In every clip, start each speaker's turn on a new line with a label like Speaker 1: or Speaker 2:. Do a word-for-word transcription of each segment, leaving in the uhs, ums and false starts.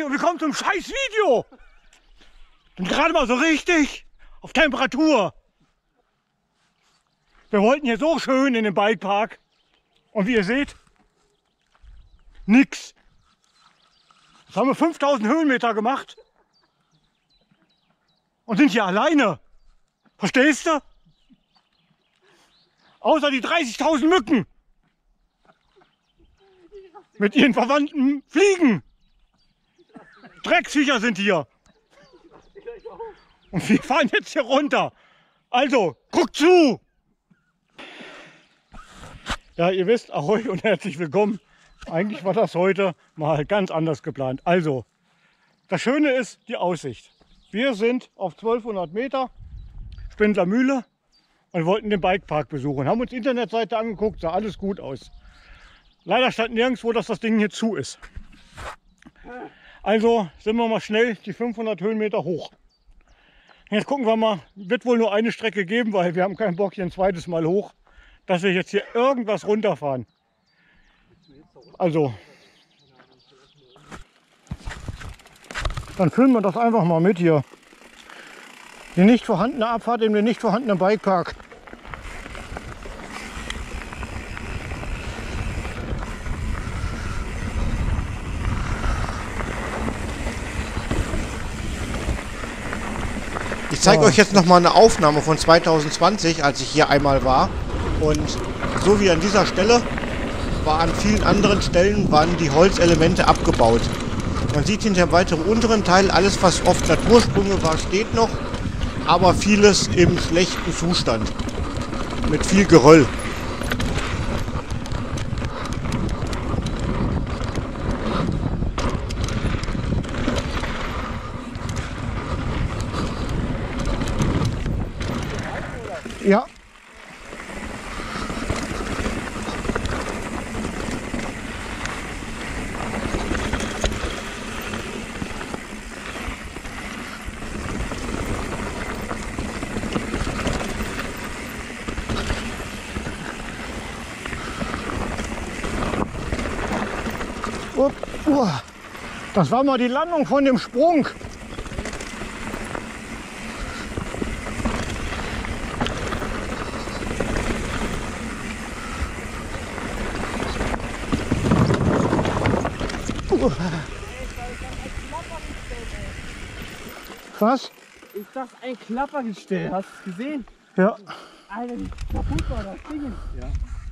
Speaker 1: Ahoi und willkommen zum scheiß Video. Und gerade mal so richtig auf Temperatur. Wir wollten hier so schön in den Bikepark und wie ihr seht, nix. Jetzt haben wir fünftausend Höhenmeter gemacht und sind hier alleine. Verstehst du? Außer die dreißigtausend Mücken mit ihren verwandten Fliegen. Drecksviecher sind hier. Und wir fahren jetzt hier runter. Also, guckt zu! Ja, ihr wisst, ahoi und herzlich willkommen. Eigentlich war das heute mal ganz anders geplant. Also, das Schöne ist die Aussicht. Wir sind auf zwölfhundert Meter, Spindler Mühle, und wollten den Bikepark besuchen. Haben uns die Internetseite angeguckt, sah alles gut aus. Leider stand nirgendwo, dass das Ding hier zu ist. Also sind wir mal schnell die fünfhundert Höhenmeter hoch. Jetzt gucken wir mal, wird wohl nur eine Strecke geben, weil wir haben keinen Bock hier ein zweites Mal hoch, dass wir jetzt hier irgendwas runterfahren. Also, dann filmen wir das einfach mal mit hier. Die nicht vorhandene Abfahrt in den nicht vorhandenen Bikepark.
Speaker 2: Ich zeige euch jetzt noch mal eine Aufnahme von zweitausendzwanzig, als ich hier einmal war. Und so wie an dieser Stelle, war an vielen anderen Stellen waren die Holzelemente abgebaut. Man sieht hinter dem weiteren unteren Teil, alles was oft Natursprünge war, steht noch, aber vieles im schlechten Zustand. Mit viel Geröll.
Speaker 1: Ja. Upp, uah. Das war mal die Landung von dem Sprung. Was?
Speaker 3: Ich dachte, ein Klappergestell. Hast du es gesehen?
Speaker 1: Ja.
Speaker 3: Alter, wie kaputt war das Ding? Ja.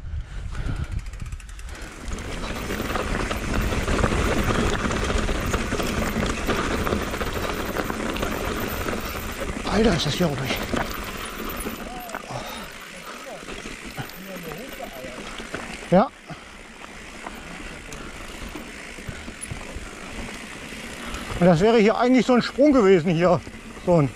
Speaker 1: Alter, ist das hier ruhig. Ja. Und das wäre hier eigentlich so ein Sprung gewesen hier. So ein.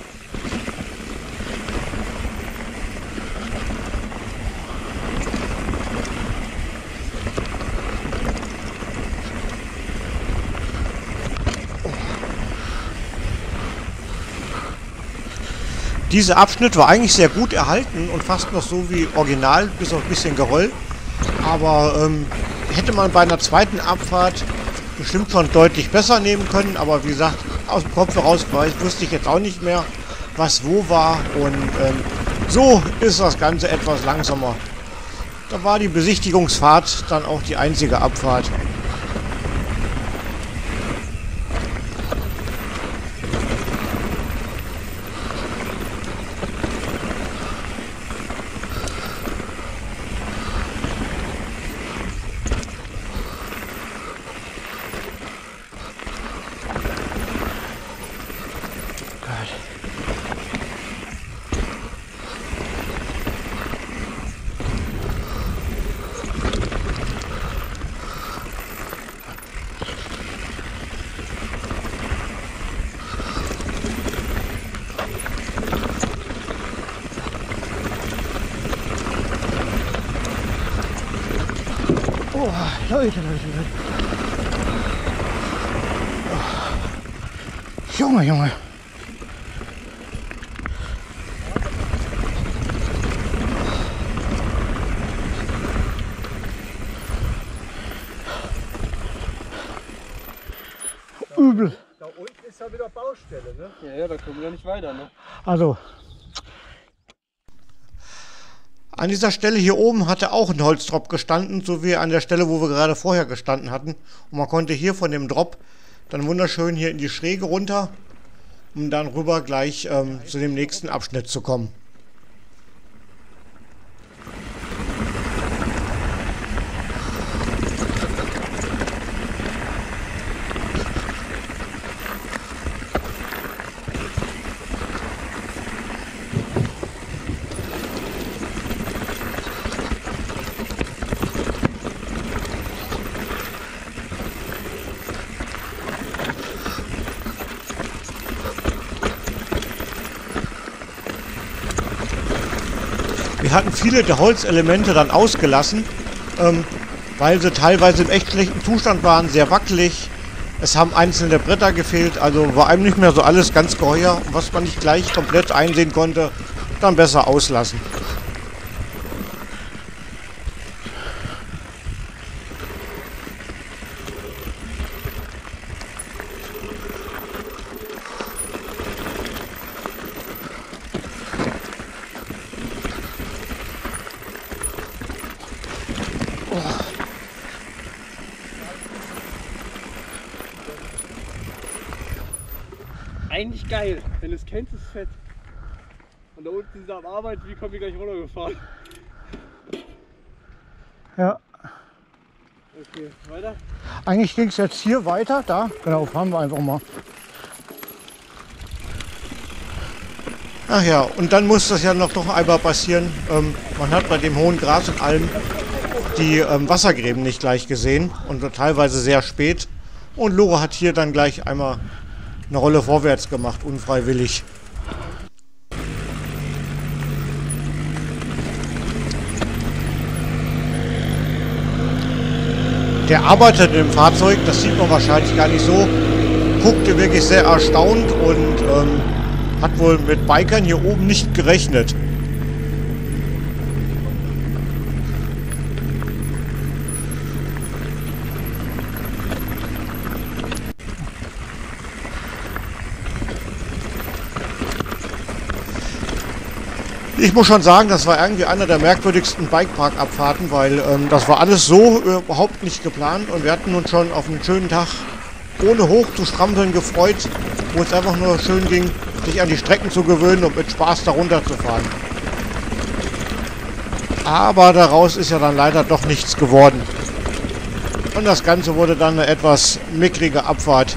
Speaker 2: Dieser Abschnitt war eigentlich sehr gut erhalten und fast noch so wie original, bis auf ein bisschen Geröll. Aber ähm, hätte man bei einer zweiten Abfahrt bestimmt schon deutlich besser nehmen können. Aber wie gesagt, aus dem Kopf heraus wusste ich jetzt auch nicht mehr, was wo war. Und ähm, so ist das Ganze etwas langsamer. Da war die Besichtigungsfahrt dann auch die einzige Abfahrt.
Speaker 1: Oh, Leute, Leute, Leute. Oh. Junge, Junge. übel.
Speaker 2: Da unten ist ja wieder Baustelle, ne?
Speaker 3: Ja, ja, da kommen wir ja nicht weiter, ne?
Speaker 1: Also,
Speaker 2: An dieser Stelle hier oben hatte auch ein Holzdrop gestanden, so wie an der Stelle, wo wir gerade vorher gestanden hatten. Und man konnte hier von dem Drop dann wunderschön hier in die Schräge runter, um dann rüber gleich ähm, zu dem nächsten Abschnitt zu kommen. Wir hatten viele der Holzelemente dann ausgelassen, ähm, weil sie teilweise im echt schlechten Zustand waren, sehr wackelig. Es haben einzelne Bretter gefehlt, also war einem nicht mehr so alles ganz geheuer. Und was man nicht gleich komplett einsehen konnte, dann besser auslassen.
Speaker 3: Eigentlich geil. Wenn du es kennst, ist es fett. Und da unten ist er am Arbeiten, wie kommen wir gleich runtergefahren?
Speaker 1: ja.
Speaker 3: Okay, weiter?
Speaker 1: Eigentlich ging es jetzt hier weiter. Da, genau, fahren wir einfach mal.
Speaker 2: Ach ja, und dann muss das ja noch, noch einmal passieren. Ähm, man hat bei dem hohen Gras und allem die ähm, Wassergräben nicht gleich gesehen und teilweise sehr spät. Und Lore hat hier dann gleich einmal eine Rolle vorwärts gemacht, unfreiwillig. Der Arbeiter in dem Fahrzeug, das sieht man wahrscheinlich gar nicht so, guckte wirklich sehr erstaunt und ähm, hat wohl mit Bikern hier oben nicht gerechnet. Ich muss schon sagen, das war irgendwie einer der merkwürdigsten Bikepark-Abfahrten, weil ähm, das war alles so äh, überhaupt nicht geplant und wir hatten uns schon auf einen schönen Tag ohne hoch zu strampeln gefreut, wo es einfach nur schön ging, sich an die Strecken zu gewöhnen und mit Spaß darunter zu fahren. Aber daraus ist ja dann leider doch nichts geworden. Und das Ganze wurde dann eine etwas mickrige Abfahrt.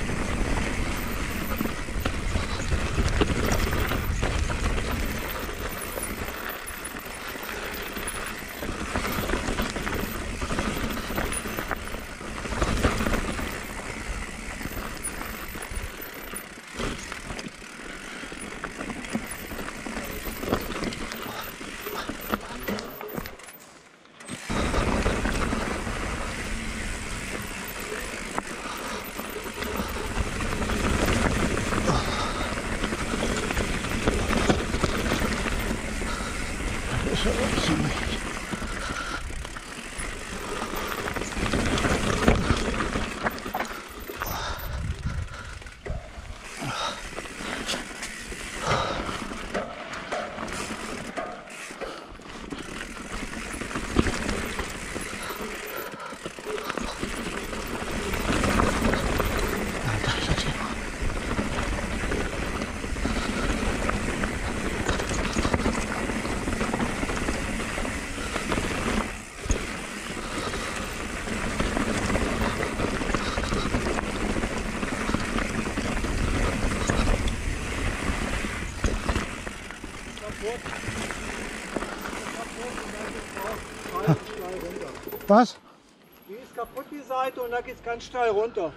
Speaker 1: Was?
Speaker 2: Die ist kaputt, die Seite, und da geht es ganz steil runter.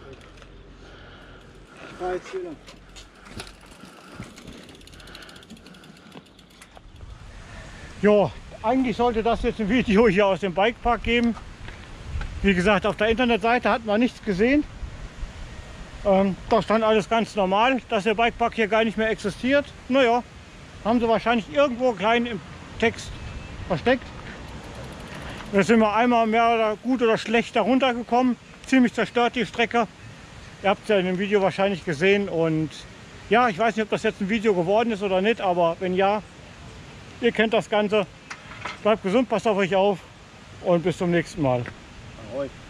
Speaker 2: Ich fahr jetzt hier lang.
Speaker 1: Ja, eigentlich sollte das jetzt ein Video hier aus dem Bikepark geben. Wie gesagt, auf der Internetseite hat man nichts gesehen. Ähm, da stand alles ganz normal, dass der Bikepark hier gar nicht mehr existiert. Naja, haben sie wahrscheinlich irgendwo klein im Text versteckt. Jetzt sind wir einmal mehr oder gut oder schlecht darunter gekommen. Ziemlich zerstört die Strecke. Ihr habt es ja in dem Video wahrscheinlich gesehen und ja, ich weiß nicht, ob das jetzt ein Video geworden ist oder nicht, aber wenn ja, ihr kennt das Ganze. Bleibt gesund, passt auf euch auf und bis zum nächsten Mal.
Speaker 3: Ahoi.